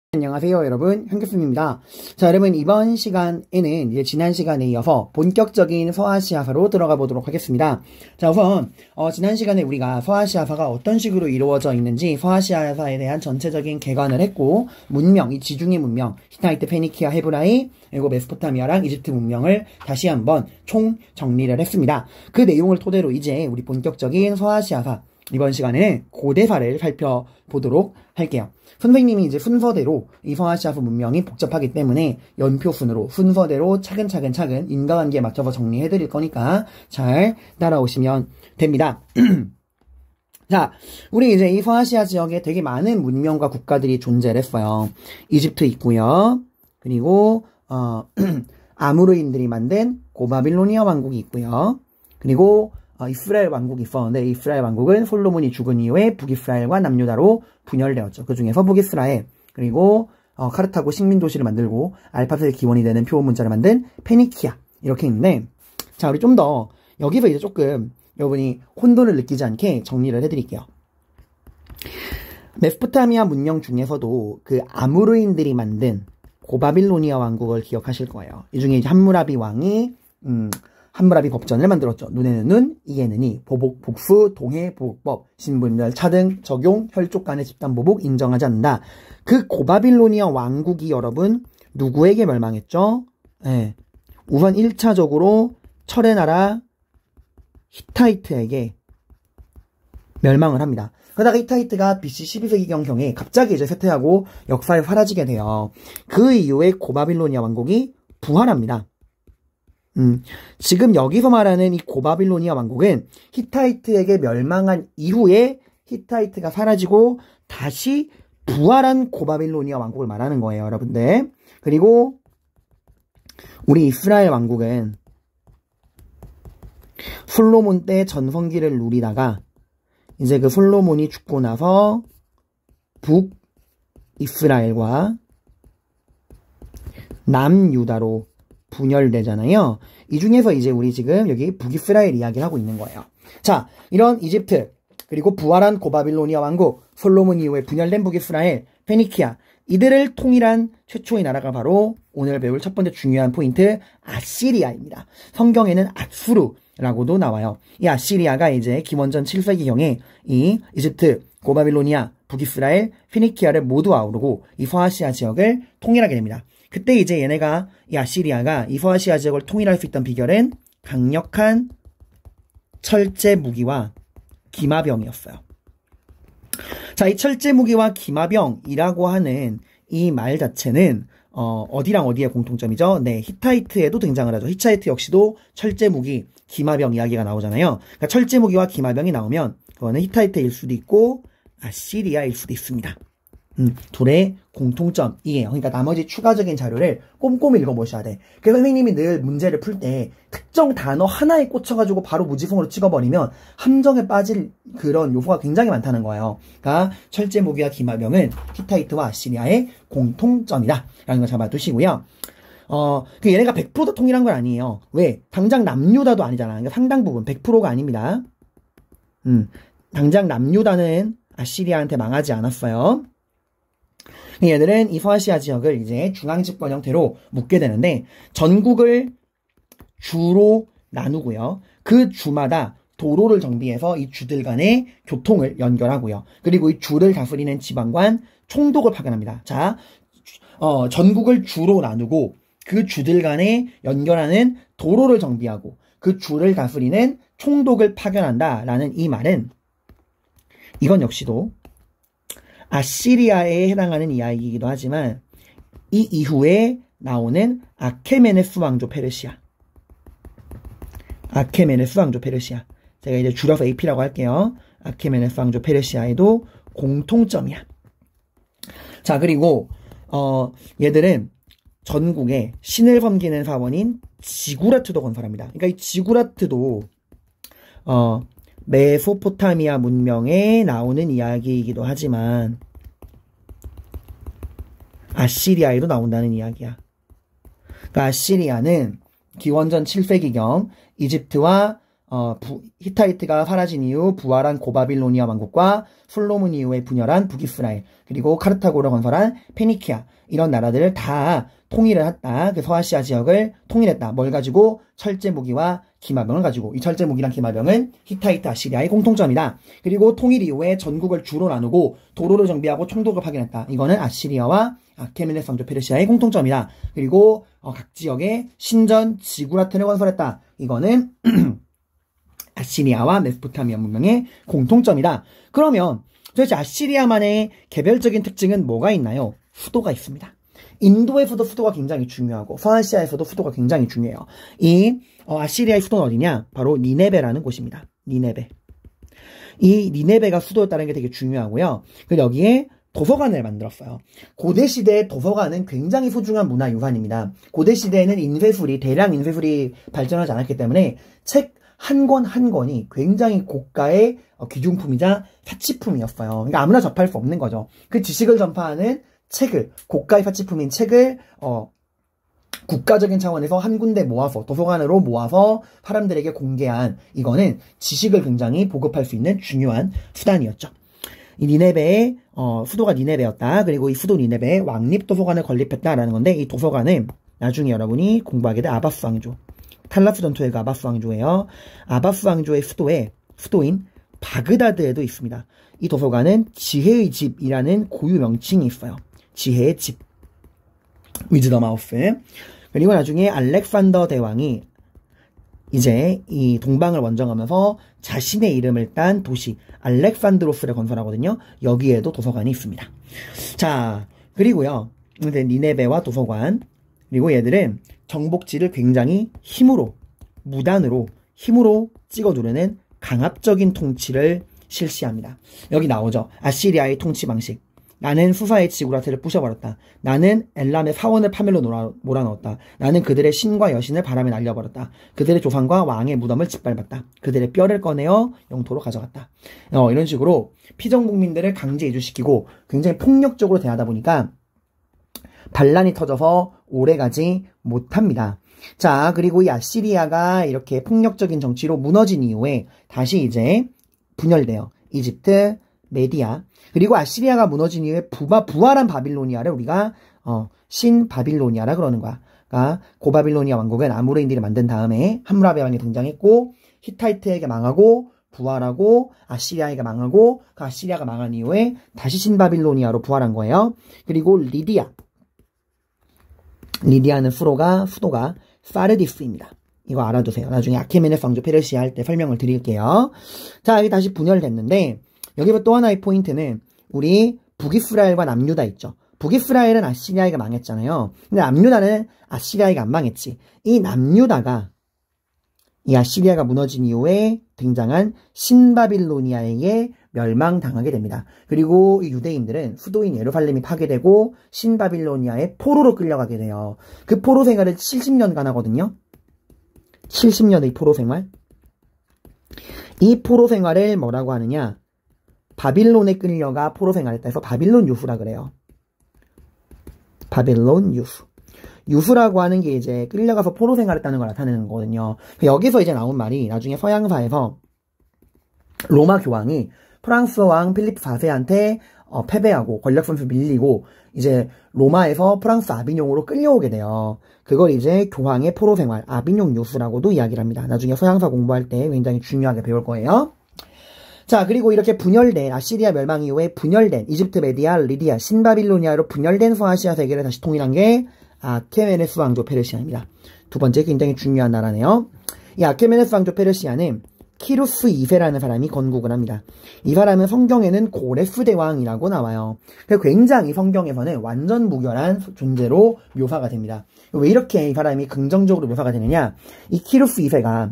안녕하세요 여러분, 현규쌤입니다. 자, 여러분 이번 시간에는 이제 지난 시간에 이어서 본격적인 서아시아사로 들어가 보도록 하겠습니다. 자, 우선 지난 시간에 우리가 서아시아사가 어떤 식으로 이루어져 있는지 서아시아사에 대한 전체적인 개관을 했고, 문명, 이 지중해 문명, 히타이트, 페니키아, 헤브라이, 그리고 메소포타미아랑 이집트 문명을 다시 한번 총 정리를 했습니다. 그 내용을 토대로 이제 우리 본격적인 서아시아사, 이번 시간에는 고대사를 살펴보도록 할게요. 선생님이 이제 순서대로 이 서아시아사 문명이 복잡하기 때문에 연표순으로 순서대로 차근차근 인과관계에 맞춰서 정리해드릴 거니까 잘 따라오시면 됩니다. 자, 우리 이제 이 서아시아 지역에 되게 많은 문명과 국가들이 존재를 했어요. 이집트 있고요. 그리고 아무르인들이 만든 고바빌로니아 왕국이 있고요. 그리고 이스라엘 왕국이 있었는데, 이스라엘 왕국은 솔로몬이 죽은 이후에 북이스라엘과 남유다로 분열되었죠. 그 중에서 북이스라엘, 그리고 카르타고 식민도시를 만들고 알파벳의 기원이 되는 표본 문자를 만든 페니키아, 이렇게 있는데, 자, 우리 좀 더 여기서 이제 조금 여러분이 혼돈을 느끼지 않게 정리를 해드릴게요. 메소포타미아 문명 중에서도 그 아무르인들이 만든 고바빌로니아 왕국을 기억하실 거예요. 이 중에 이제 함무라비 왕이 함무라비 법전을 만들었죠. 눈에는 눈, 이에는 이, 보복, 복수, 동해, 보복법, 신분별, 차등, 적용, 혈족 간의 집단 보복 인정하지 않는다. 그 고바빌로니아 왕국이 여러분 누구에게 멸망했죠? 네. 우선 1차적으로 철의 나라 히타이트에게 멸망을 합니다. 그러다가 히타이트가 BC 12세기경경에 갑자기 이제 쇠퇴하고 역사에 사라지게 돼요. 그 이후에 고바빌로니아 왕국이 부활합니다. 지금 여기서 말하는 이 고바빌로니아 왕국은 히타이트에게 멸망한 이후에 히타이트가 사라지고 다시 부활한 고바빌로니아 왕국을 말하는 거예요, 여러분들. 그리고 우리 이스라엘 왕국은 솔로몬 때 전성기를 누리다가 이제 그 솔로몬이 죽고 나서 북이스라엘과 남유다로 분열되잖아요. 이 중에서 이제 우리 지금 여기 북이스라엘 이야기를 하고 있는 거예요. 자, 이런 이집트, 그리고 부활한 고바빌로니아 왕국, 솔로몬 이후에 분열된 북이스라엘, 페니키아, 이들을 통일한 최초의 나라가 바로 오늘 배울 첫 번째 중요한 포인트, 아시리아입니다. 성경에는 아수르라고도 나와요. 이 아시리아가 이제 기원전 7세기경에 이 이집트, 고바빌로니아, 북이스라엘, 페니키아를 모두 아우르고 이 서아시아 지역을 통일하게 됩니다. 그때 이제 얘네가, 이 아시리아가 이 서아시아 지역을 통일할 수 있던 비결은 강력한 철제 무기와 기마병이었어요. 자, 이 철제 무기와 기마병이라고 하는 이 말 자체는 어디랑 어디의 공통점이죠? 네, 히타이트에도 등장을 하죠. 히타이트 역시도 철제 무기, 기마병 이야기가 나오잖아요. 그러니까 철제 무기와 기마병이 나오면 그거는 히타이트일 수도 있고 아시리아일 수도 있습니다. 둘의 공통점이에요. 그러니까 나머지 추가적인 자료를 꼼꼼히 읽어보셔야 돼. 그래서 선생님이 늘 문제를 풀 때 특정 단어 하나에 꽂혀가지고 바로 무지성으로 찍어버리면 함정에 빠질 그런 요소가 굉장히 많다는 거예요. 그러니까 철제 무기와 기마병은 히타이트와 아시리아의 공통점이다 라는 걸 잡아두시고요. 그 얘네가 100% 통일한 건 아니에요. 왜? 당장 남유다도 아니잖아. 그러니까 상당 부분 100%가 아닙니다. 당장 남유다는 아시리아한테 망하지 않았어요. 얘들은 이 서아시아 지역을 이제 중앙집권 형태로 묶게 되는데, 전국을 주로 나누고요. 그 주마다 도로를 정비해서 이 주들 간의 교통을 연결하고요. 그리고 이 주를 다스리는 지방관 총독을 파견합니다. 자, 전국을 주로 나누고 그 주들 간에 연결하는 도로를 정비하고 그 주를 다스리는 총독을 파견한다라는 이 말은, 이건 역시도 아시리아에 해당하는 이야기이기도 하지만 이 이후에 나오는 아케메네스 왕조 페르시아, 제가 이제 줄여서 AP라고 할게요. 아케메네스 왕조 페르시아에도 공통점이야. 자, 그리고 얘들은 전국에 신을 섬기는 사원인 지구라트도 건설합니다. 그러니까 이 지구라트도 메소포타미아 문명에 나오는 이야기이기도 하지만 아시리아에도 나온다는 이야기야. 그러니까 아시리아는 기원전 7세기경 이집트와 히타이트가 사라진 이후 부활한 고바빌로니아 왕국과 솔로몬 이후에 분열한 북이스라엘, 그리고 카르타고를 건설한 페니키아, 이런 나라들을 다 통일을 했다. 그 서아시아 지역을 통일했다. 뭘 가지고? 철제 무기와 기마병을 가지고. 이 철제 무기랑 기마병은 히타이트 아시리아의 공통점이다. 그리고 통일 이후에 전국을 주로 나누고 도로를 정비하고 총독을 파견했다. 이거는 아시리아와 아케메네스 왕조 페르시아의 공통점이다. 그리고 각 지역에 신전 지구라튼을 건설했다. 이거는 아시리아와 메소포타미아 문명의 공통점이다. 그러면 도대체 아시리아만의 개별적인 특징은 뭐가 있나요? 수도가 있습니다. 인도에서도 수도가 굉장히 중요하고 서아시아에서도 수도가 굉장히 중요해요. 이 아시리아의 수도는 어디냐? 바로 니네베라는 곳입니다. 니네베. 이 니네베가 수도였다는 게 되게 중요하고요. 그리고 여기에 도서관을 만들었어요. 고대시대의 도서관은 굉장히 소중한 문화유산입니다. 고대시대에는 대량 인쇄술이 발전하지 않았기 때문에 책 한 권 한 권이 굉장히 고가의 귀중품이자 사치품이었어요. 그러니까 아무나 접할 수 없는 거죠. 그 지식을 전파하는 책을, 고가의 사치품인 책을 국가적인 차원에서 한 군데 모아서, 도서관으로 모아서 사람들에게 공개한, 이거는 지식을 굉장히 보급할 수 있는 중요한 수단이었죠. 이 니네베의 수도가 니네베였다. 그리고 이 수도 니네베에 왕립도서관을 건립했다라는 건데, 이 도서관은 나중에 여러분이 공부하게 될 아바스 왕조, 탈라스 전투의 아바스 왕조예요. 아바스 왕조의 수도인 바그다드에도 있습니다. 이 도서관은 지혜의 집이라는 고유 명칭이 있어요. 지혜의 집, 위즈덤 하우스. 그리고 나중에 알렉산더 대왕이 이제 이 동방을 원정하면서 자신의 이름을 딴 도시 알렉산드로스를 건설하거든요. 여기에도 도서관이 있습니다. 자, 그리고요, 이제 니네베와 도서관, 그리고 얘들은 정복지를 굉장히 무단으로 힘으로 찍어 누르는 강압적인 통치를 실시합니다. 여기 나오죠. 아시리아의 통치 방식. 나는 수사의 지구라트를 부셔버렸다. 나는 엘람의 사원을 파멸로 몰아넣었다. 나는 그들의 신과 여신을 바람에 날려버렸다. 그들의 조상과 왕의 무덤을 짓밟았다. 그들의 뼈를 꺼내어 영토로 가져갔다. 이런 식으로 피정국민들을 강제 이주시키고 굉장히 폭력적으로 대하다 보니까 반란이 터져서 오래가지 못합니다. 자, 그리고 이 아시리아가 이렇게 폭력적인 정치로 무너진 이후에 다시 이제 분열돼요. 이집트, 메디아, 그리고 아시리아가 무너진 이후에 부활한 바빌로니아를 우리가 신바빌로니아라 그러는 거야. 그러니까 고바빌로니아 왕국은 아모레인들이 만든 다음에 함무라비 왕이 등장했고, 히타이트에게 망하고 부활하고 아시리아에게 망하고, 그 아시리아가 망한 이후에 다시 신바빌로니아로 부활한 거예요. 그리고 리디아는 수도가 사르디스입니다. 이거 알아두세요. 나중에 아케메네스 왕조 페르시아 할 때 설명을 드릴게요. 자, 여기 다시 분열됐는데, 여기서 또 하나의 포인트는 우리 북이스라엘과 남유다 있죠. 북이스라엘은 아시리아에게 망했잖아요. 근데 남유다는 아시리아에게 안 망했지. 이 남유다가 이 아시리아가 무너진 이후에 등장한 신바빌로니아에게 멸망당하게 됩니다. 그리고 이 유대인들은 수도인 예루살렘이 파괴되고 신바빌로니아의 포로로 끌려가게 돼요. 그 포로 생활을 70년간 하거든요. 70년의 포로 생활. 이 포로 생활을 뭐라고 하느냐? 바빌론에 끌려가 포로 생활했다 해서 바빌론 유후라 그래요. 바빌론 유후. 유후라고 하는 게 이제 끌려가서 포로 생활했다는 걸 나타내는 거거든요. 여기서 이제 나온 말이 나중에 서양사에서 로마 교황이 프랑스 왕 필리프 4세한테 패배하고 권력선수 밀리고 이제 로마에서 프랑스 아비뇽으로 끌려오게 돼요. 그걸 이제 교황의 포로 생활, 아비뇽 유후라고도 이야기를 합니다. 나중에 서양사 공부할 때 굉장히 중요하게 배울 거예요. 자, 그리고 이렇게 분열된 아시리아 멸망 이후에 분열된 이집트, 메디아, 리디아, 신바빌로니아로 분열된 서아시아 세계를 다시 통일한 게 아케메네스 왕조 페르시아입니다. 두 번째 굉장히 중요한 나라네요. 이 아케메네스 왕조 페르시아는 키루스 2세라는 사람이 건국을 합니다. 이 사람은 성경에는 고레스 대왕이라고 나와요. 그래서 굉장히 성경에서는 완전 무결한 존재로 묘사가 됩니다. 왜 이렇게 이 사람이 긍정적으로 묘사가 되느냐? 이 키루스 2세가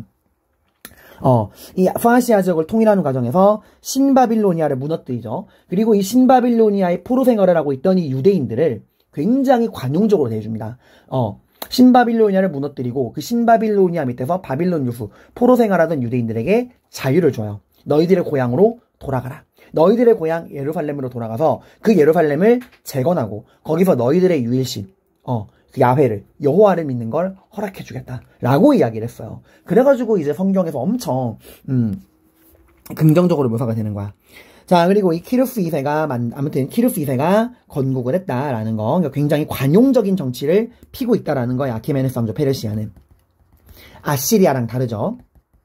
이 서아시아 지역을 통일하는 과정에서 신바빌로니아를 무너뜨리죠. 그리고 이 신바빌로니아의 포로 생활을 하고 있던 이 유대인들을 굉장히 관용적으로 대해줍니다. 신바빌로니아를 무너뜨리고 그 신바빌로니아 밑에서 바빌론 유후, 포로 생활하던 유대인들에게 자유를 줘요. 너희들의 고향으로 돌아가라. 너희들의 고향 예루살렘으로 돌아가서 그 예루살렘을 재건하고 거기서 너희들의 유일신, 그 야훼를, 여호와를 믿는 걸 허락해주겠다라고 이야기를 했어요. 그래가지고 이제 성경에서 엄청 긍정적으로 묘사가 되는 거야. 자, 그리고 이 키루스 2세가 아무튼 키루스 2세가 건국을 했다라는 거, 그러니까 굉장히 관용적인 정치를 피고 있다라는 거야. 아케메네스 왕조 페르시아는 아시리아랑 다르죠.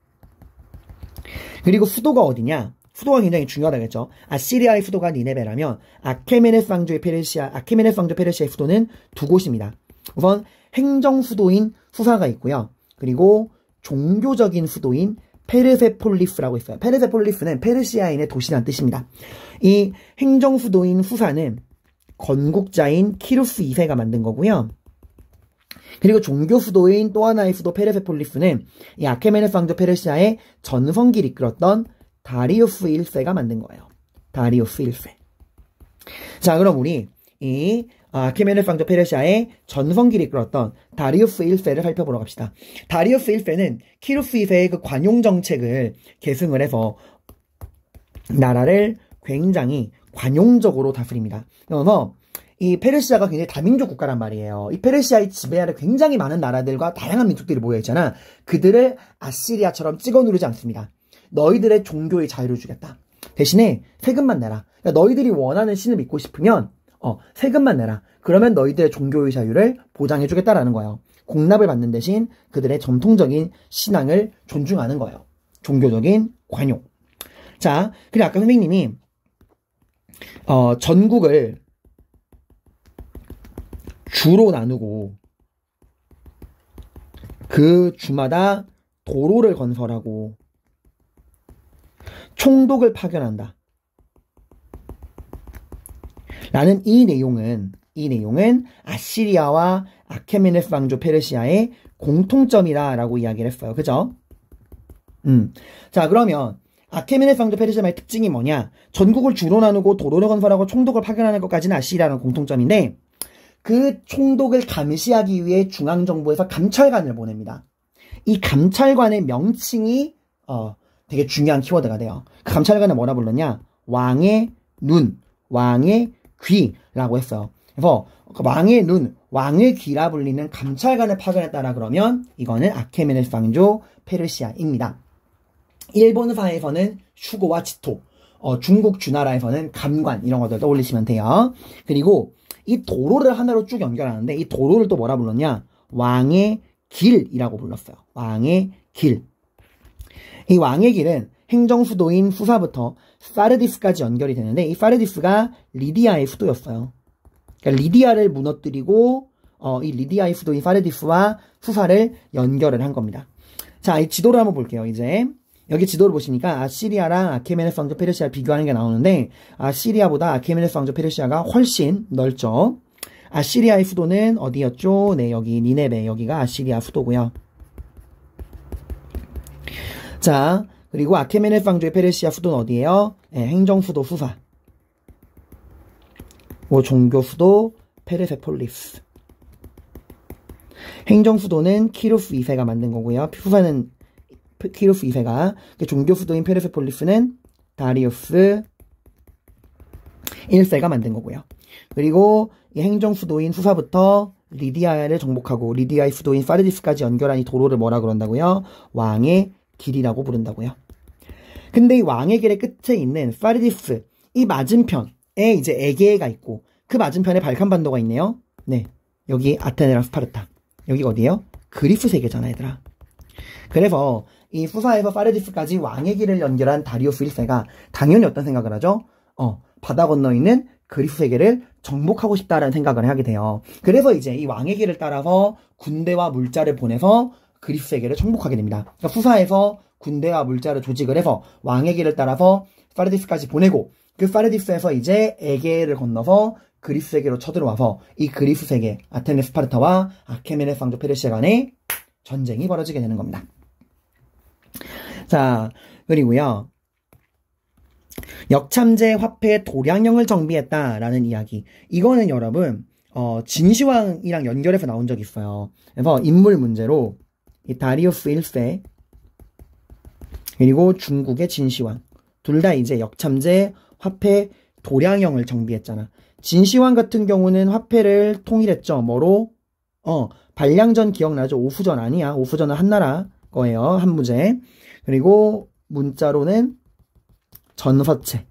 그리고 수도가 어디냐? 수도가 굉장히 중요하다겠죠. 아시리아의 수도가 니네베라면 아케메네스 왕조 페르시아의 수도는 두 곳입니다. 우선 행정 수도인 수사가 있고요. 그리고 종교적인 수도인 페르세폴리스라고 있어요. 페르세폴리스는 페르시아인의 도시라는 뜻입니다. 이 행정 수도인 수사는 건국자인 키루스 2세가 만든 거고요. 그리고 종교 수도인 또 하나의 수도 페르세폴리스는 이 아케메네스 왕조 페르시아의 전성기를 이끌었던 다리우스 1세가 만든 거예요. 다리우스 1세. 자, 그럼 우리 이 아케메네스 왕조 페르시아의 전성기를 이끌었던 다리우스 1세를 살펴보러 갑시다. 다리우스 1세는 키루스 2세의 그 관용 정책을 계승을 해서 나라를 굉장히 관용적으로 다스립니다. 그래서 이 페르시아가 굉장히 다민족 국가란 말이에요. 이 페르시아의 지배 아래 굉장히 많은 나라들과 다양한 민족들이 모여있잖아. 그들을 아시리아처럼 찍어 누르지 않습니다. 너희들의 종교의 자유를 주겠다. 대신에 세금만 내라. 그러니까 너희들이 원하는 신을 믿고 싶으면 세금만 내라. 그러면 너희들의 종교의 자유를 보장해주겠다라는 거예요. 공납을 받는 대신 그들의 전통적인 신앙을 존중하는 거예요. 종교적인 관용. 자, 그리고 아까 선생님이 전국을 주로 나누고 그 주마다 도로를 건설하고 총독을 파견한다. 라는 이 내용은 아시리아와 아케메네스 왕조 페르시아의 공통점이다라고 이야기를 했어요. 그죠? 자, 그러면 아케메네스 왕조 페르시아의 특징이 뭐냐? 전국을 주로 나누고 도로를 건설하고 총독을 파견하는 것까지는 아시리아랑 공통점인데 그 총독을 감시하기 위해 중앙정부에서 감찰관을 보냅니다. 이 감찰관의 명칭이 되게 중요한 키워드가 돼요. 그 감찰관을 뭐라 불렀냐? 왕의 눈, 왕의 귀라고 했어요. 그래서 왕의 눈, 왕의 귀라 불리는 감찰관을 파견했다라 그러면 이거는 아케메네스 왕조 페르시아입니다. 일본사에서는 슈고와 치토, 중국 주나라에서는 감관 이런 것들 떠올리시면 돼요. 그리고 이 도로를 하나로 쭉 연결하는데 이 도로를 또 뭐라 불렀냐? 왕의 길이라고 불렀어요. 왕의 길. 이 왕의 길은 행정수도인 수사부터 파르디스까지 연결이 되는데 이 파르디스가 리디아의 수도였어요. 그러니까 리디아를 무너뜨리고 이 리디아의 수도인 파르디스와 수사를 연결을 한 겁니다. 자, 이 지도를 한번 볼게요. 이제 여기 지도를 보시니까 아시리아랑 아케메네스 왕조 페르시아 비교하는 게 나오는데 아시리아보다 아케메네스 왕조 페르시아가 훨씬 넓죠. 아시리아의 수도는 어디였죠? 네, 여기 니네베, 여기가 아시리아 수도고요. 자, 그리고 아케메네스 왕조의 페르시아 수도는 어디예요? 네, 행정수도 수사. 종교수도 페르세폴리스. 행정수도는 키루스 2세가 만든 거고요. 수사는 키루스 2세가, 종교수도인 페르세폴리스는 다리우스 1세가 만든 거고요. 그리고 이 행정수도인 수사부터 리디아를 정복하고 리디아의 수도인 파르디스까지 연결한 이 도로를 뭐라 그런다고요? 왕의 길이라고 부른다고요. 근데 이 왕의 길의 끝에 있는 파르디스, 이 맞은편에 이제 에게가 있고 그 맞은편에 발칸반도가 있네요. 네, 여기 아테네랑 스파르타. 여기가 어디예요? 그리스 세계잖아, 얘들아. 그래서 이 수사에서 파르디스까지 왕의 길을 연결한 다리우스 1세가 당연히 어떤 생각을 하죠? 바다 건너 있는 그리스 세계를 정복하고 싶다라는 생각을 하게 돼요. 그래서 이제 이 왕의 길을 따라서 군대와 물자를 보내서 그리스 세계를 정복하게 됩니다. 그러니까 수사에서 군대와 물자를 조직을 해서 왕의 길을 따라서 파르디스까지 보내고 그 파르디스에서 이제 에게를 건너서 그리스 세계로 쳐들어와서 이 그리스 세계, 아테네 스파르타와 아케메네스 왕조 페르시아 간의 전쟁이 벌어지게 되는 겁니다. 자, 그리고요. 역참제 화폐 도량령을 정비했다라는 이야기. 이거는 여러분 진시황이랑 연결해서 나온 적이 있어요. 그래서 인물 문제로 이 다리우스 1세 그리고 중국의 진시황 둘 다 이제 역참제 화폐 도량령을 정비했잖아. 진시황 같은 경우는 화폐를 통일했죠. 뭐로? 반량전 기억나죠? 오후전 아니야. 오후전은 한나라 거예요. 한 문제. 그리고 문자로는 전서체.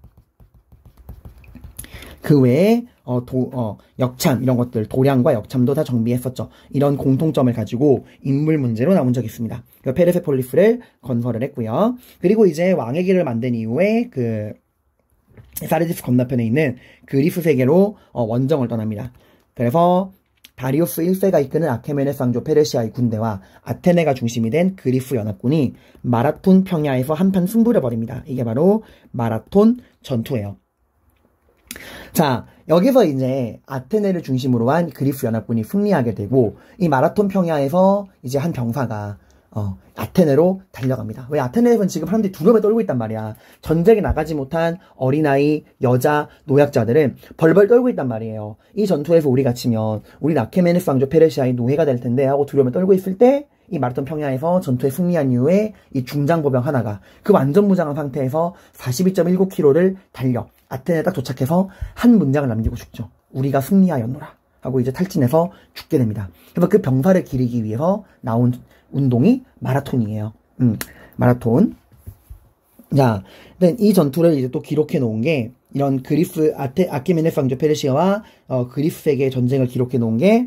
그 외에 역참 이런 것들 도량과 역참도 다 정비했었죠. 이런 공통점을 가지고 인물 문제로 나온 적이 있습니다. 페르세폴리스를 건설을 했고요. 그리고 이제 왕의 길을 만든 이후에 그 사르디스 건너편에 있는 그리스 세계로 원정을 떠납니다. 그래서 다리우스 1세가 이끄는 아케메네스 왕조 페르시아의 군대와 아테네가 중심이 된 그리스 연합군이 마라톤 평야에서 한판 승부를 벌입니다. 이게 바로 마라톤 전투예요. 자, 여기서 이제 아테네를 중심으로 한 그리스 연합군이 승리하게 되고 이 마라톤 평야에서 이제 한 병사가 아테네로 달려갑니다. 왜 아테네에서는 지금 사람들이 두려움에 떨고 있단 말이야. 전쟁에 나가지 못한 어린아이, 여자, 노약자들은 벌벌 떨고 있단 말이에요. 이 전투에서 우리가 치면 우리 아케메네스 왕조 페르시아의 노예가 될 텐데 하고 두려움에 떨고 있을 때 이 마라톤 평야에서 전투에 승리한 이후에 이 중장보병 하나가 그 완전 무장한 상태에서 42.19km를 달려 아테네에 딱 도착해서 한 문장을 남기고 죽죠. 우리가 승리하였노라 하고 이제 탈진해서 죽게 됩니다. 그래서 그 병사를 기리기 위해서 나온 운동이 마라톤이에요. 마라톤. 자, 이 전투를 이제 또 기록해 놓은 게 이런 그리스 아케메네스 왕조 페르시아와 그리스 세계의 전쟁을 기록해 놓은 게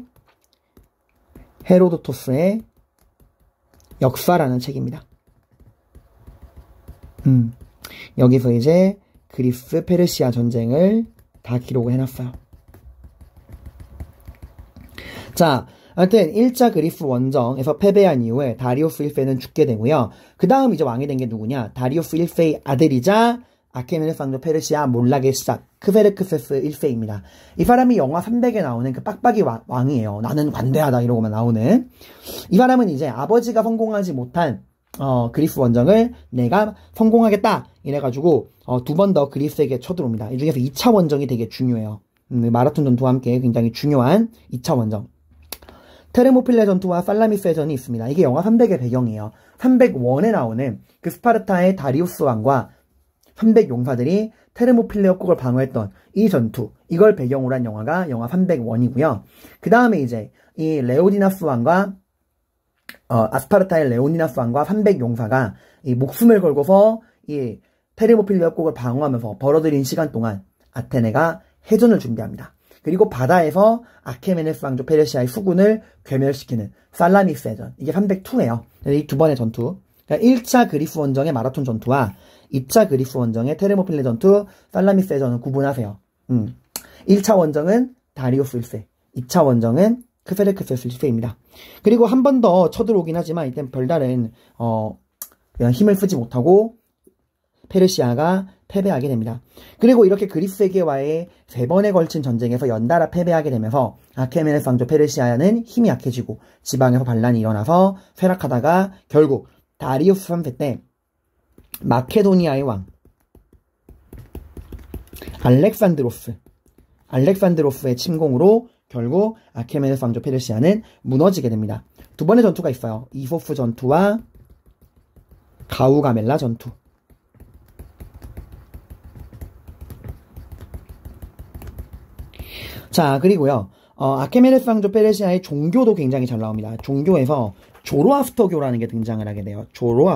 헤로도토스의 역사라는 책입니다. 여기서 이제 그리스 페르시아 전쟁을 다 기록을 해놨어요. 자, 하여튼 1차 그리스 원정에서 패배한 이후에 다리우스 1세는 죽게 되고요. 그 다음 이제 왕이 된 게 누구냐? 다리우스 1세의 아들이자 아케메네스 왕조 페르시아 몰락의 시작 크세르크세스 1세입니다. 이 사람이 영화 300에 나오는 그 빡빡이 왕이에요. 나는 관대하다 이러고만 나오는. 이 사람은 이제 아버지가 성공하지 못한 그리스 원정을 내가 성공하겠다 이래가지고 두 번 더 그리스에게 쳐들어옵니다. 이 중에서 2차 원정이 되게 중요해요. 마라톤 전투와 함께 굉장히 중요한 2차 원정. 테르모필레 전투와 살라미스의 전이 있습니다. 이게 영화 300의 배경이에요. 301에 나오는 그 스파르타의 다리우스 왕과 300 용사들이 테르모필레 협곡을 방어했던 이 전투, 이걸 배경으로 한 영화가 영화 301이고요. 그 다음에 이제 이 레오디나스 왕과 아스파르타의 레오니나스 왕과 300 용사가 이 목숨을 걸고서 이 테르모필레 협곡을 방어하면서 벌어들인 시간 동안 아테네가 해전을 준비합니다. 그리고 바다에서 아케메네스 왕조 페르시아의 수군을 괴멸시키는 살라미스 해전. 이게 302예요. 이 두 번의 전투. 그러니까 1차 그리스 원정의 마라톤 전투와 2차 그리스 원정의 테르모필레 전투, 살라미스 해전은 구분하세요. 1차 원정은 다리우스 1세, 2차 원정은 크세르크세스 1세입니다. 그리고 한 번 더 쳐들어오긴 하지만 이땐 별다른 그냥 힘을 쓰지 못하고 페르시아가 패배하게 됩니다. 그리고 이렇게 그리스 세계와의 3번에 걸친 전쟁에서 연달아 패배하게 되면서 아케메네스 왕조 페르시아는 힘이 약해지고 지방에서 반란이 일어나서 쇠락하다가 결국 다리우스 3세 때 마케도니아의 왕 알렉산드로스의 침공으로 결국 아케메네스 왕조 페르시아는 무너지게 됩니다. 두 번의 전투가 있어요. 이소스 전투와 가우가멜라 전투. 자, 그리고요. 아케메네스 왕조 페르시아의 종교도 굉장히 잘 나옵니다. 종교에서 조로아스터교라는 게 등장을 하게 돼요.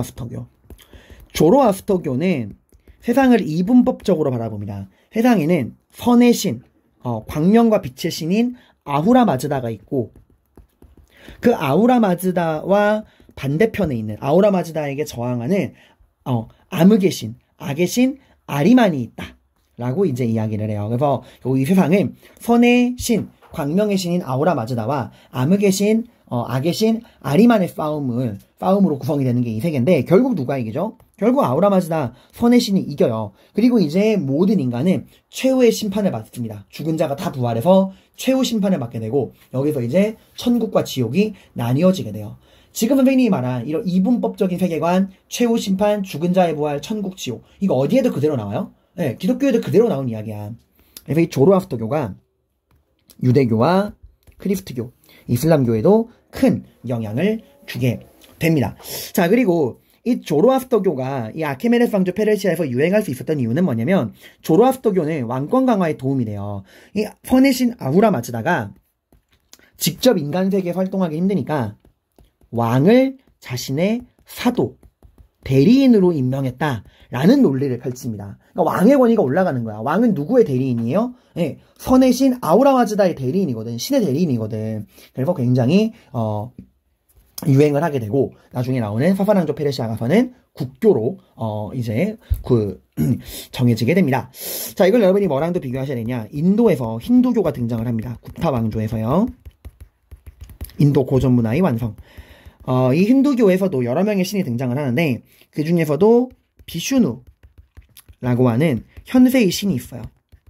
조로아스터교는 세상을 이분법적으로 바라봅니다. 세상에는 선의 신, 광명과 빛의 신인 아후라 마즈다가 있고 그 아후라 마즈다와 반대편에 있는 아후라 마즈다에게 저항하는 암흑의 신, 악의 신 아리만이 있다. 라고 이제 이야기를 해요. 그래서 이 세상은 선의 신, 광명의 신인 아우라 마즈다와 암흑의 신, 악의 신 아리만의 싸움으로 구성이 되는 게 이 세계인데 결국 누가 이기죠? 결국 아우라 마즈다 선의 신이 이겨요. 그리고 이제 모든 인간은 최후의 심판을 받습니다. 죽은 자가 다 부활해서 최후 심판을 받게 되고 여기서 이제 천국과 지옥이 나뉘어지게 돼요. 지금 선생님이 말한 이런 이분법적인 세계관, 최후 심판, 죽은 자의 부활, 천국, 지옥 이거 어디에도 그대로 나와요? 네, 기독교에도 그대로 나온 이야기야. 그래서 이 조로아스터교가 유대교와 크리스트교, 이슬람교에도 큰 영향을 주게 됩니다. 자, 그리고 이 조로아스터교가 이 아케메네스 왕조 페르시아에서 유행할 수 있었던 이유는 뭐냐면 조로아스터교는 왕권 강화에 도움이 돼요. 이 선의 신 아후라 마즈다가 직접 인간 세계에 활동하기 힘드니까 왕을 자신의 사도, 대리인으로 임명했다라는 논리를 펼칩니다. 그러니까 왕의 권위가 올라가는 거야. 왕은 누구의 대리인이에요? 네, 선의 신 아우라마즈다의 대리인이거든. 신의 대리인이거든. 그래서 굉장히 유행을 하게 되고 나중에 나오는 사사낭조 페르시아 가서는 국교로 이제 정해지게 됩니다. 자, 이걸 여러분이 뭐랑도 비교하셔야 되냐? 인도에서 힌두교가 등장을 합니다. 굽타 왕조에서요. 인도 고전 문화의 완성. 이 힌두교에서도 여러 명의 신이 등장을 하는데 그 중에서도 비슈누라고 하는 현세의 신이 있어요.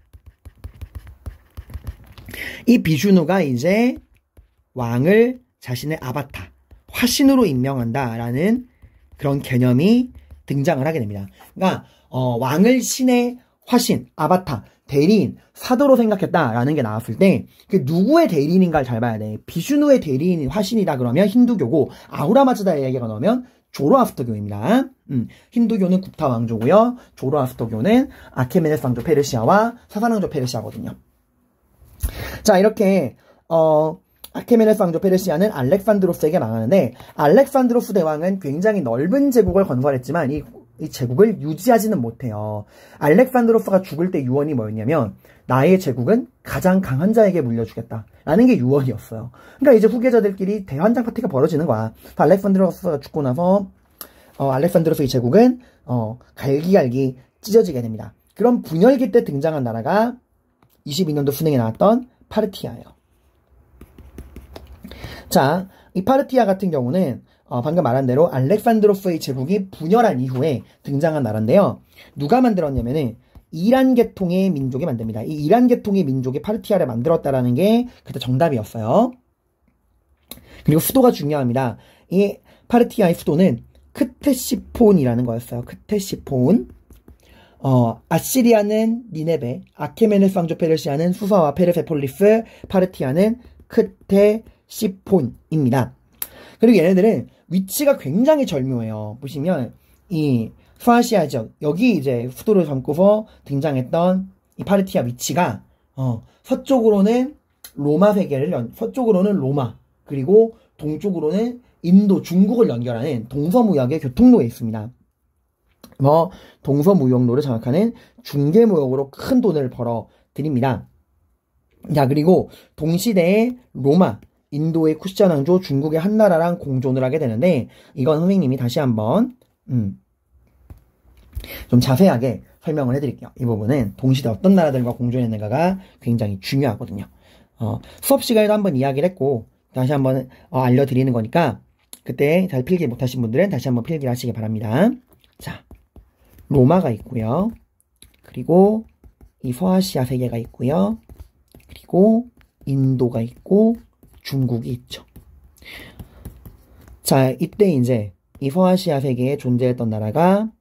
이 비슈누가 이제 왕을 자신의 아바타, 화신으로 임명한다라는 그런 개념이 등장을 하게 됩니다. 그러니까 왕을 신의 화신, 아바타, 대리인, 사도로 생각했다라는 게 나왔을 때 그 누구의 대리인인가를 잘 봐야 돼. 비슈누의 대리인이 화신이다 그러면 힌두교고 아우라마즈다의 얘기가 나오면 조로아스터교입니다. 힌두교는 굽타 왕조고요. 조로아스터교는 아케메네스 왕조 페르시아와 사사낭조 페르시아거든요. 자, 이렇게 아케메네스 왕조 페르시아는 알렉산드로스에게 망하는데 알렉산드로스 대왕은 굉장히 넓은 제국을 건설했지만 이 제국을 유지하지는 못해요. 알렉산드로스가 죽을 때 유언이 뭐였냐면 나의 제국은 가장 강한 자에게 물려주겠다라는 게 유언이었어요. 그러니까 이제 후계자들끼리 대환장 파티가 벌어지는 거야. 알렉산드로스가 죽고 나서 알렉산드로스의 제국은 갈기갈기 찢어지게 됩니다. 그럼 분열기 때 등장한 나라가 22년도 수능에 나왔던 파르티아예요. 자, 이 파르티아 같은 경우는 방금 말한 대로 알렉산드로스의 제국이 분열한 이후에 등장한 나라인데요. 누가 만들었냐면은 이란 계통의 민족이 만듭니다. 이 이란 계통의 민족이 파르티아를 만들었다라는 게 그때 정답이었어요. 그리고 수도가 중요합니다. 이 파르티아의 수도는 크테시폰이라는 거였어요. 크테시폰. 아시리아는 니네베, 아케메네스 왕조 페르시아는 수사와 페르세폴리스, 파르티아는 크테시폰입니다. 그리고 얘네들은 위치가 굉장히 절묘해요. 보시면 이 소아시아 지역, 여기 이제 수도를 담고서 등장했던 이 파르티아 위치가 서쪽으로는 로마 세계를 서쪽으로는 로마, 그리고 동쪽으로는 인도, 중국을 연결하는 동서무역의 교통로에 있습니다. 동서무역로를 장악하는 중개무역으로 큰 돈을 벌어 드립니다. 자, 그리고 동시대에 로마, 인도의 쿠시안 왕조, 중국의 한나라랑 공존을 하게 되는데 이건 선생님이 다시 한번 좀 자세하게 설명을 해드릴게요. 이 부분은 동시대 어떤 나라들과 공존했는가가 굉장히 중요하거든요. 수업 시간에도 한번 이야기를 했고 다시 한번 알려드리는 거니까 그때 잘 필기 못하신 분들은 다시 한번 필기를 하시기 바랍니다. 자, 로마가 있고요. 그리고 이 서아시아 세계가 있고요. 그리고 인도가 있고 중국이 있죠. 자, 이때 이제 이 서아시아 세계에 존재했던 나라가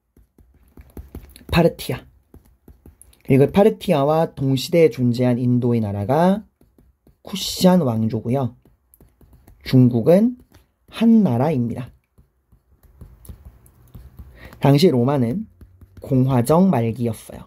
파르티아. 그리고 파르티아와 동시대에 존재한 인도의 나라가 쿠시안 왕조고요. 중국은 한나라입니다. 당시 로마는 공화정 말기였어요.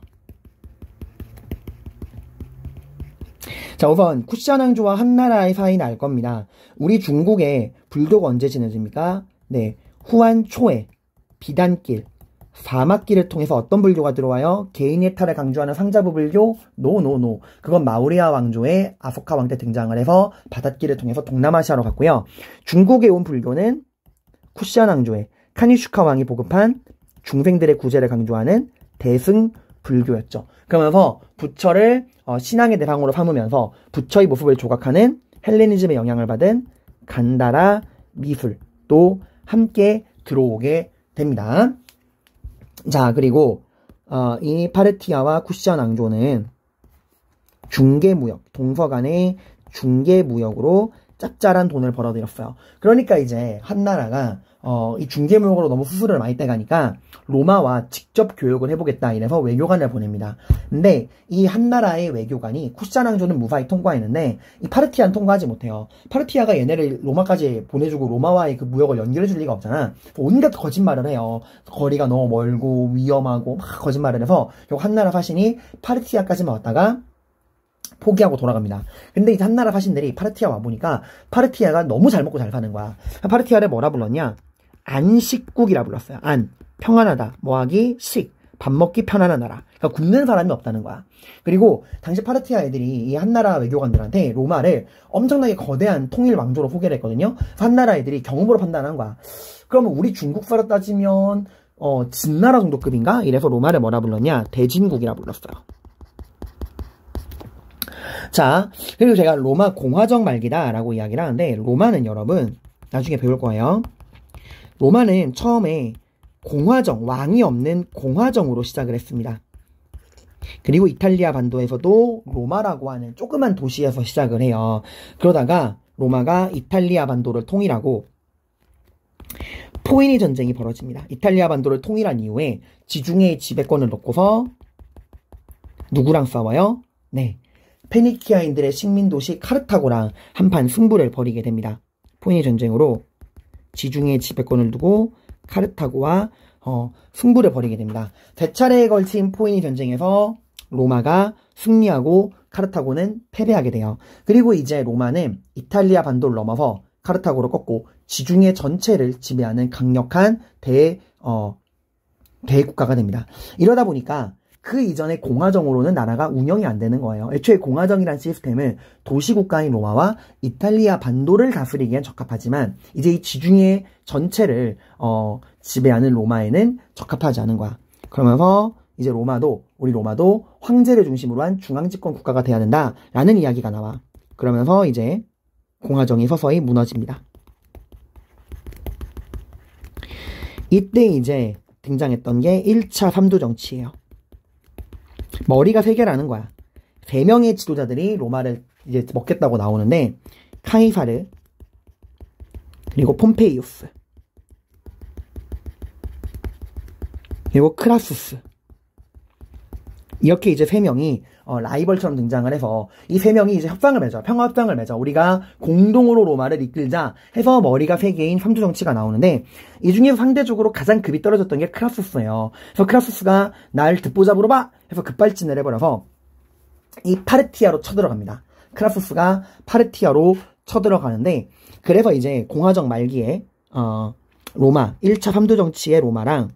자, 우선 쿠시안 왕조와 한나라의 사이는 알 겁니다. 우리 중국에 불교가 언제 지내집니까? 네, 후한 초에 비단길, 사막길을 통해서 어떤 불교가 들어와요? 개인의 탈을 강조하는 상자부 불교? 노. 그건 마우리아 왕조의 아소카 왕 때 등장을 해서 바닷길을 통해서 동남아시아로 갔고요. 중국에 온 불교는 쿠시안 왕조의 카니슈카 왕이 보급한 중생들의 구제를 강조하는 대승 불교였죠. 그러면서 부처를 신앙의 대상으로 삼으면서 부처의 모습을 조각하는 헬레니즘의 영향을 받은 간다라 미술도 함께 들어오게 됩니다. 자, 그리고 이 파르티아와 쿠시안 왕조는 중개무역, 동서 간의 중개무역으로 짭짤한 돈을 벌어들였어요. 그러니까 이제 한나라가 이 중개무역으로 너무 수수료를 많이 떼가니까 로마와 직접 교역을 해보겠다 이래서 외교관을 보냅니다. 근데 이 한나라의 외교관이 쿠시안 왕조는 무사히 통과했는데 이 파르티아는 통과하지 못해요. 파르티아가 얘네를 로마까지 보내주고 로마와의 그 무역을 연결해줄 리가 없잖아. 온갖 거짓말을 해요. 거리가 너무 멀고 위험하고 막 거짓말을 해서 결국 한나라 사신이 파르티아까지만 왔다가 포기하고 돌아갑니다. 근데 이제 한나라 사신들이 파르티아 와보니까 파르티아가 너무 잘 먹고 잘 사는 거야. 파르티아를 뭐라 불렀냐? 안식국이라 불렀어요. 안, 평안하다. 뭐하기? 식, 밥 먹기 편안한 나라. 그러니까 굶는 사람이 없다는 거야. 그리고 당시 파르티아 애들이 이 한나라 외교관들한테 로마를 엄청나게 거대한 통일 왕조로 소개를 했거든요. 한나라 애들이 경험으로 판단한 거야. 그러면 우리 중국사로 따지면 진나라 정도급인가? 이래서 로마를 뭐라 불렀냐? 대진국이라 불렀어요. 자, 그리고 제가 로마 공화정 말기다 라고 이야기를 하는데, 로마는 여러분 나중에 배울 거예요. 로마는 처음에 공화정, 왕이 없는 공화정으로 시작을 했습니다. 그리고 이탈리아 반도에서도 로마라고 하는 조그만 도시에서 시작을 해요. 그러다가 로마가 이탈리아 반도를 통일하고 포에니 전쟁이 벌어집니다. 이탈리아 반도를 통일한 이후에 지중해의 지배권을 놓고서 누구랑 싸워요? 네, 페니키아인들의 식민도시 카르타고랑 한판 승부를 벌이게 됩니다. 포에니 전쟁으로 지중해의 지배권을 두고 카르타고와 승부를 벌이게 됩니다. 대차례에 걸친 포에니 전쟁에서 로마가 승리하고 카르타고는 패배하게 돼요. 그리고 이제 로마는 이탈리아 반도를 넘어서 카르타고를 꺾고 지중해 전체를 지배하는 강력한 대국가가 됩니다. 이러다 보니까 그 이전에 공화정으로는 나라가 운영이 안 되는 거예요. 애초에 공화정이란 시스템은 도시국가인 로마와 이탈리아 반도를 다스리기엔 적합하지만 이제 이 지중해 전체를 지배하는 로마에는 적합하지 않은 거야. 그러면서 이제 우리 로마도 황제를 중심으로 한 중앙집권 국가가 돼야 된다라는 이야기가 나와. 그러면서 이제 공화정이 서서히 무너집니다. 이때 이제 등장했던 게 1차 삼두 정치예요. 머리가 3개라는 거야. 3명의 지도자들이 로마를 이제 먹겠다고 나오는데, 카이사르, 그리고 폼페이우스, 그리고 크라수스. 이렇게 이제 3명이 라이벌처럼 등장을 해서 이 3명이 이제 협상을 맺어. 평화협상을 맺어. 우리가 공동으로 로마를 이끌자 해서 머리가 3개인 삼두 정치가 나오는데, 이 중에서 상대적으로 가장 급이 떨어졌던 게 크라수스예요. 그래서 크라수스가 날 듣보잡으로 봐! 해서 급발진을 해버려서 이 파르티아로 쳐들어갑니다. 크라수스가 파르티아로 쳐들어가는데, 그래서 이제 공화정 말기에 로마 1차 삼두 정치의 로마랑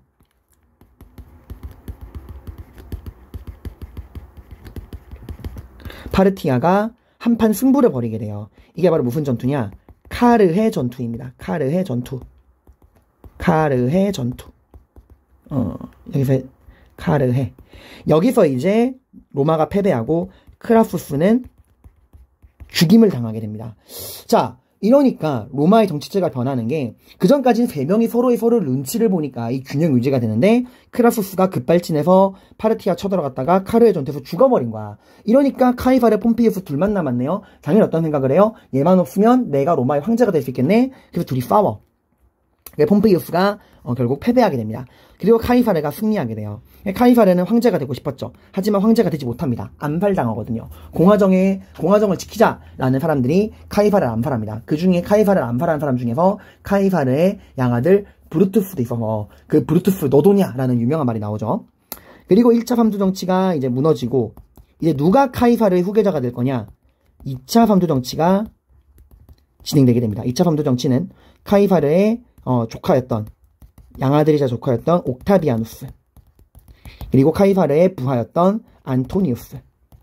파르티아가 한판 승부를 벌이게 돼요. 이게 바로 무슨 전투냐? 카르헤 전투입니다. 카르헤 전투. 카르헤 전투. 여기서 카르헤. 여기서 이제 로마가 패배하고 크라수스는 죽임을 당하게 됩니다. 자, 이러니까 로마의 정치체가 변하는 게, 그전까지는 3명이 서로의 눈치를 보니까 이 균형 유지가 되는데, 크라수스가 급발진해서 파르티아 쳐들어갔다가 카르헤 전투에서 죽어버린 거야. 이러니까 카이사르, 폼페이우스 둘만 남았네요. 당연히 어떤 생각을 해요? 얘만 없으면 내가 로마의 황제가 될 수 있겠네? 그래서 둘이 싸워. 폼페이우스가 결국 패배하게 됩니다. 그리고 카이사르가 승리하게 돼요. 카이사르는 황제가 되고 싶었죠. 하지만 황제가 되지 못합니다. 암살당하거든요. 공화정을 지키자라는 사람들이 카이사르를 암살합니다. 그 중에 카이사르를 암살한 사람 중에서 카이사르의 양아들 브루투스도 있어서, 그 브루투스 너도냐라는 유명한 말이 나오죠. 그리고 1차 삼두 정치가 이제 무너지고, 이제 누가 카이사르의 후계자가 될 거냐? 2차 삼두 정치가 진행되게 됩니다. 2차 삼두 정치는 카이사르의 조카였던, 양아들이자 조카였던 옥타비아누스, 그리고 카이사르의 부하였던 안토니우스,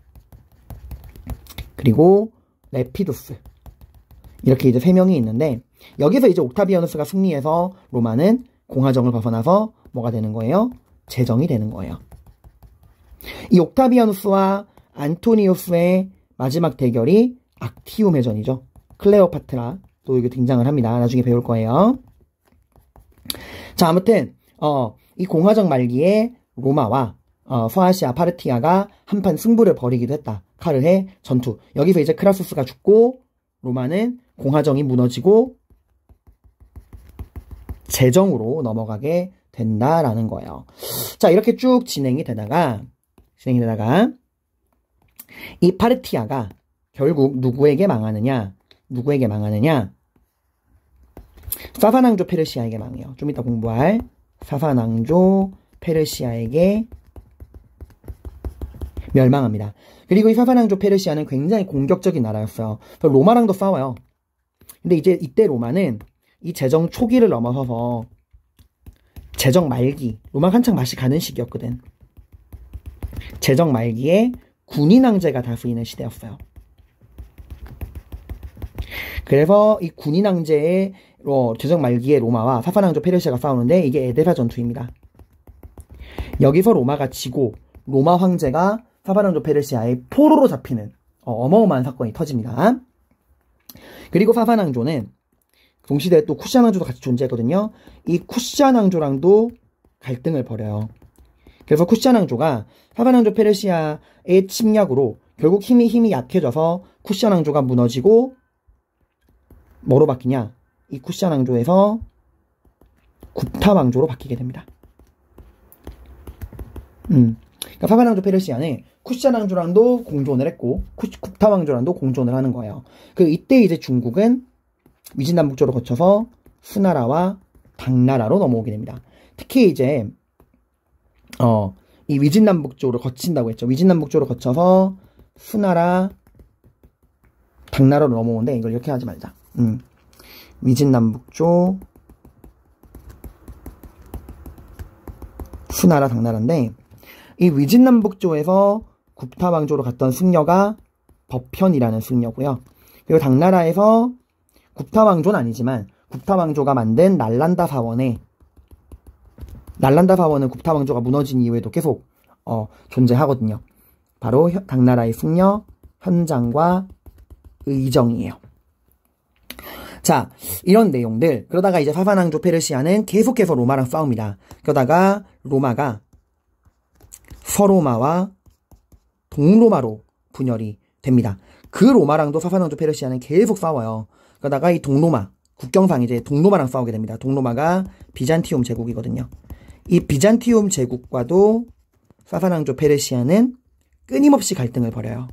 그리고 레피두스, 이렇게 이제 3명이 있는데, 여기서 이제 옥타비아누스가 승리해서 로마는 공화정을 벗어나서 뭐가 되는 거예요? 제정이 되는 거예요. 이 옥타비아누스와 안토니우스의 마지막 대결이 악티움 해전이죠. 클레오파트라 또 이게 등장을 합니다. 나중에 배울 거예요. 자, 아무튼 이 공화정 말기에 로마와 서아시아 파르티아가 한판 승부를 벌이기도 했다. 카르헤 전투. 여기서 이제 크라수스가 죽고 로마는 공화정이 무너지고 제정으로 넘어가게 된다라는 거예요. 자, 이렇게 쭉 진행이 되다가 이 파르티아가 결국 누구에게 망하느냐? 사사낭조 페르시아에게 망해요. 좀 이따 공부할 사사낭조 페르시아에게 멸망합니다. 그리고 이 사바낭조 페르시아는 굉장히 공격적인 나라였어요. 로마랑도 싸워요. 근데 이제 이때 로마는 이 제정 초기를 넘어서서 제정 말기, 로마가 한창 맛이 가는 시기였거든. 제정 말기에 군인 황제가 다스리는 시대였어요. 그래서 이 군인 황제의 제정 말기에 로마와 사바낭조 페르시아가 싸우는데 이게 에데사 전투입니다. 여기서 로마가 지고 로마 황제가 사바낭조 페르시아의 포로로 잡히는 어마어마한 사건이 터집니다. 그리고 사바낭조는 동시대에 또 쿠시안 왕조도 같이 존재했거든요. 이 쿠시안 왕조랑도 갈등을 벌여요. 그래서 쿠시안 왕조가 사바낭조 페르시아의 침략으로 결국 힘이 약해져서 쿠시안 왕조가 무너지고 뭐로 바뀌냐? 이 쿠시안 왕조에서 굽타 왕조로 바뀌게 됩니다. 그러니까 사바낭조 페르시아는 쿠시안 왕조랑도 공존을 했고 굽타 왕조랑도 공존을 하는 거예요. 이때 이제 중국은 위진남북조로 거쳐서 수나라와 당나라로 넘어오게 됩니다. 특히 이제 이 위진남북조를 거친다고 했죠. 위진남북조를 거쳐서 수나라, 당나라로 넘어오는데 이걸 이렇게 하지 말자. 위진남북조, 수나라, 당나라인데 이 위진남북조에서 굽타 왕조로 갔던 승려가 법현이라는 승려고요. 그리고 당나라에서 굽타 왕조는 아니지만 굽타 왕조가 만든 날란다 사원은 굽타 왕조가 무너진 이후에도 계속 존재하거든요. 바로 당나라의 승려 현장과 의정이에요. 자, 이런 내용들. 그러다가 이제 사바낭조 페르시아는 계속해서 로마랑 싸웁니다. 그러다가 로마가 서로마와 동로마로 분열이 됩니다. 그 로마랑도 사바낭조 페르시아는 계속 싸워요. 그러다가 이 동로마, 국경상 이제 동로마랑 싸우게 됩니다. 동로마가 비잔티움 제국이거든요. 이 비잔티움 제국과도 사바낭조 페르시아는 끊임없이 갈등을 벌여요.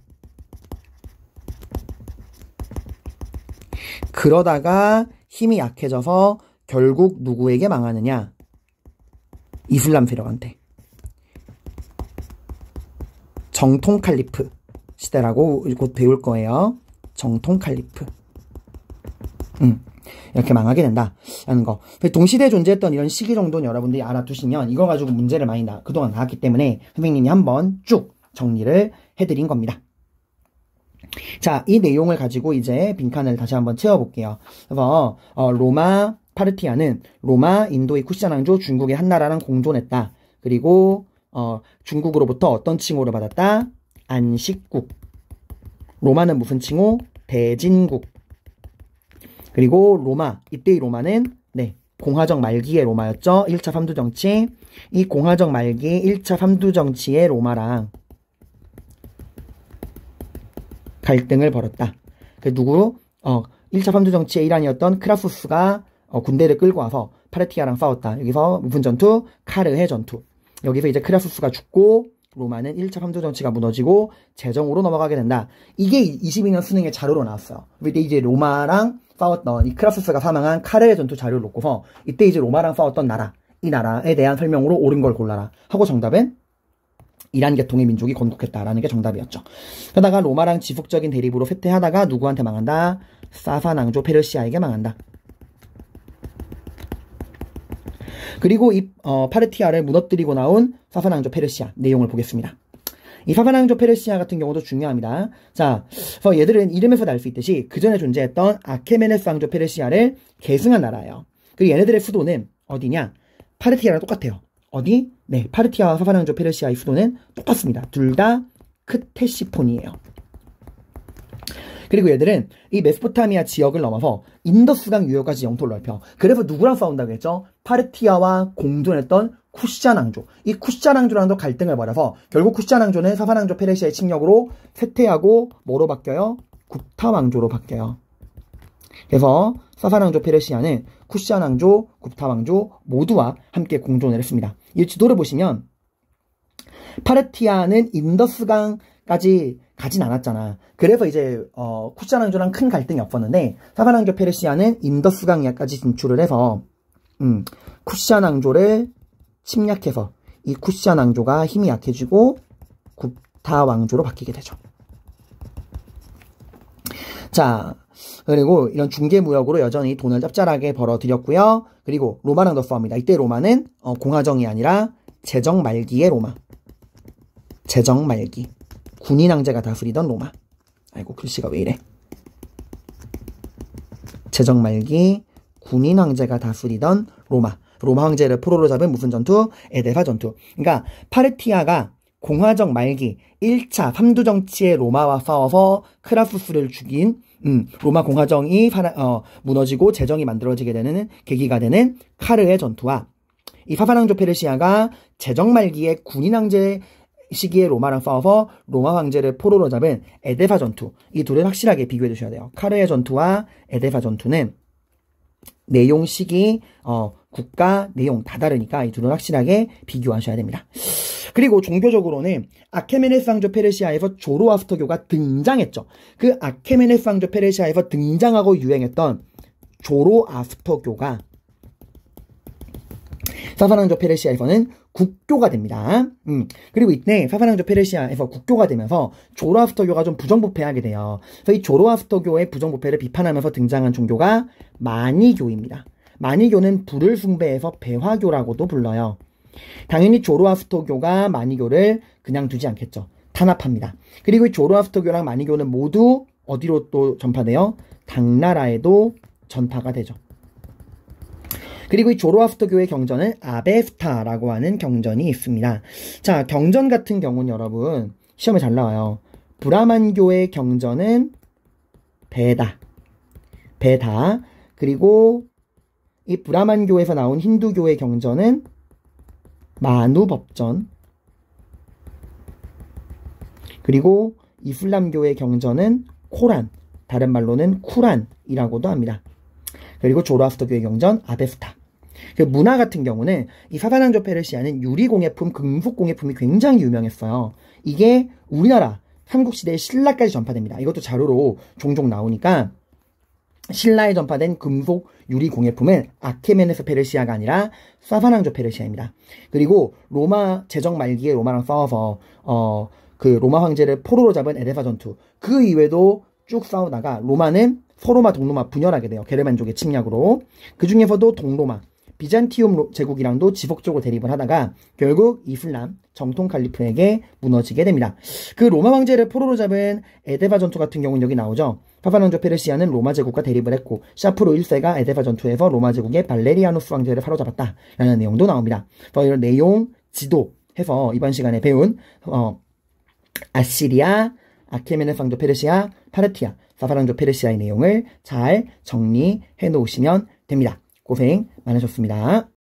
그러다가 힘이 약해져서 결국 누구에게 망하느냐? 이슬람 세력한테. 정통 칼리프 시대라고 곧 배울 거예요. 정통 칼리프. 이렇게 망하게 된다라는 거. 동시대에 존재했던 이런 시기 정도는 여러분들이 알아두시면 이거 가지고 문제를 많이 그동안 나왔기 때문에 선생님이 한번 쭉 정리를 해드린 겁니다. 자, 이 내용을 가지고 이제 빈칸을 다시 한번 채워볼게요. 그래서 로마, 파르티아는 로마, 인도의 쿠시안 왕조, 중국의 한나라랑 공존했다. 그리고 중국으로부터 어떤 칭호를 받았다? 안식국. 로마는 무슨 칭호? 대진국. 그리고 로마, 이때의 로마는 공화정 말기의 로마였죠. 1차 3두 정치. 이 공화정 말기 1차 3두 정치의 로마랑 갈등을 벌였다. 누구? 1차 3두 정치의 일환이었던 크라수스가 군대를 끌고 와서 파르티아랑 싸웠다. 여기서 무슨 전투? 카르헤 전투. 여기서 이제 크라수스가 죽고 로마는 1차 3두 정치가 무너지고 제정으로 넘어가게 된다. 이게 22년 수능의 자료로 나왔어요. 이때 이제 로마랑 싸웠던 이 크라수스가 사망한 카르헤 전투 자료를 놓고서 이때 이제 로마랑 싸웠던 나라, 이 나라에 대한 설명으로 옳은 걸 골라라 하고 정답은 이란 계통의 민족이 건국했다라는 게 정답이었죠. 그러다가 로마랑 지속적인 대립으로 쇠퇴하다가 누구한테 망한다? 사바낭조 페르시아에게 망한다. 그리고 이 파르티아를 무너뜨리고 나온 사바낭조 페르시아 내용을 보겠습니다. 이 사바낭조 페르시아 같은 경우도 중요합니다. 자, 그래서 얘들은 이름에서 알 수 있듯이 그 전에 존재했던 아케메네스 왕조 페르시아를 계승한 나라예요. 그리고 얘네들의 수도는 어디냐? 파르티아랑 똑같아요. 어디? 네, 파르티아와 사바낭조 페르시아의 수도는 똑같습니다. 둘 다 크테시폰이에요. 그리고 얘들은 이 메소포타미아 지역을 넘어서 인더스강 유역까지 영토를 넓혀. 그래서 누구랑 싸운다고 했죠? 파르티아와 공존했던 쿠시안 왕조. 이 쿠시안 왕조랑도 갈등을 벌여서 결국 쿠시안 왕조는 사바낭조 페르시아의 침략으로 쇠퇴하고 뭐로 바뀌어요? 굽타 왕조로 바뀌어요. 그래서 사바낭조 페르시아는 쿠시안 왕조, 굽타 왕조 모두와 함께 공존을 했습니다. 이 지도를 보시면 파르티아는 인더스강까지 가진 않았잖아. 그래서 이제 쿠시안 왕조랑 큰 갈등이 없었는데 사바낭조 페르시아는 인더스강까지 진출을 해서 쿠시안 왕조를 침략해서 이 쿠시안 왕조가 힘이 약해지고 굽타 왕조로 바뀌게 되죠. 자, 그리고 이런 중개무역으로 여전히 돈을 짭짤하게 벌어들였고요. 그리고 로마랑도 싸웁니다. 이때 로마는 공화정이 아니라 제정 말기의 로마. 제정 말기. 군인 황제가 다스리던 로마. 아이고 글씨가 왜 이래. 제정 말기 군인 황제가 다스리던 로마. 로마 황제를 포로로 잡은 무슨 전투? 에데파 전투. 그러니까 파르티아가 공화정 말기 1차 삼두 정치의 로마와 싸워서 크라수스를 죽인 로마 공화정이 무너지고 제정이 만들어지게 되는 계기가 되는 카르의 전투와 이 파파랑조 페르시아가 제정 말기의 군인 황제 시기에 로마랑 싸워서 로마 황제를 포로로 잡은 에데파 전투. 이 둘을 확실하게 비교해 주셔야 돼요. 카르의 전투와 에데파 전투는 내용, 시기, 국가, 내용 다 다르니까 이 둘을 확실하게 비교하셔야 됩니다. 그리고 종교적으로는 아케메네스 왕조 페르시아에서 조로아스터교가 등장했죠. 그 아케메네스 왕조 페르시아에서 등장하고 유행했던 조로아스터교가 사파랑조 페르시아에서는 국교가 됩니다. 그리고 이때 사파랑조 페르시아에서 국교가 되면서 조로아스터교가 좀 부정부패하게 돼요. 그래서 이 조로아스터교의 부정부패를 비판하면서 등장한 종교가 마니교입니다. 마니교는 불을 숭배해서 배화교라고도 불러요. 당연히 조로아스터교가 마니교를 그냥 두지 않겠죠. 탄압합니다. 그리고 이 조로아스터교랑 마니교는 모두 어디로 또 전파돼요? 당나라에도 전파가 되죠. 그리고 이 조로아스터교의 경전은 아베스타라고 하는 경전이 있습니다. 자, 경전 같은 경우는 여러분 시험에 잘 나와요. 브라만교의 경전은 베다. 그리고 이 브라만교에서 나온 힌두교의 경전은 마누법전. 그리고 이슬람교의 경전은 코란. 다른 말로는 쿠란이라고도 합니다. 그리고 조로아스터교의 경전 아베스타. 그 문화 같은 경우는 이 사파랑조 페르시아는 유리공예품, 금속공예품이 굉장히 유명했어요. 이게 우리나라 삼국시대의 신라까지 전파됩니다. 이것도 자료로 종종 나오니까 신라에 전파된 금속 유리공예품은 아케메네스 페르시아가 아니라 사파랑조 페르시아입니다. 그리고 로마 제정 말기에 로마랑 싸워서 그 로마 황제를 포로로 잡은 에데파 전투. 그 이외에도 쭉 싸우다가 로마는 서로마, 동로마 분열하게 돼요. 게르만족의 침략으로. 그 중에서도 동로마, 비잔티움 제국이랑도 지속적으로 대립을 하다가 결국 이슬람 정통 칼리프에게 무너지게 됩니다. 그 로마 황제를 포로로 잡은 에데파 전투 같은 경우는 여기 나오죠. 파파랑조 페르시아는 로마 제국과 대립을 했고 샤프로 1세가 에데파 전투에서 로마 제국의 발레리아누스 황제를 사로잡았다라는 내용도 나옵니다. 그래서 이런 내용 지도 해서 이번 시간에 배운 아시리아, 아케메네스 왕조 페르시아, 파르티아, 사파랑조 페르시아의 내용을 잘 정리해 놓으시면 됩니다. 고생 많으셨습니다.